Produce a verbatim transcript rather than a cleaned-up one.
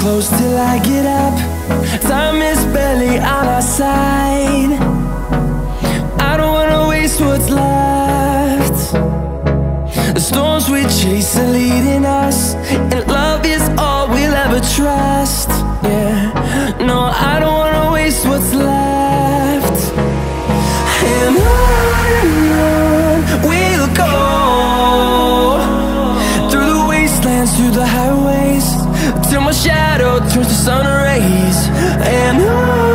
close till I get up. Time is barely on our side. I don't wanna waste what's left. The storms we chase are leading us, and love is all we'll ever trust. Yeah, no, I don't wanna waste what's left. And on and on we'll go, through the wastelands, through the highways, till my shadow turns to sun rays. And on